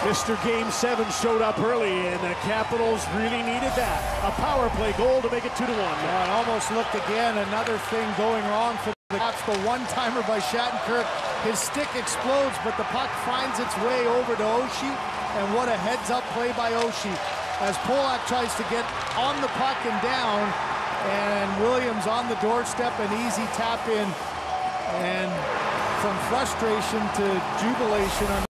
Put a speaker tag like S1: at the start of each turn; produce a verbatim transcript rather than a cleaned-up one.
S1: Mister Game seven showed up early, and the Capitals really needed that. A power play goal to make it two to one.
S2: Yeah, it almost looked again, another thing going wrong for the Caps. The one-timer by Shattenkirk. His stick explodes, but the puck finds its way over to Oshie, and what a heads-up play by Oshie. As Polak tries to get on the puck and down, and Williams on the doorstep, an easy tap in, and from frustration to jubilation on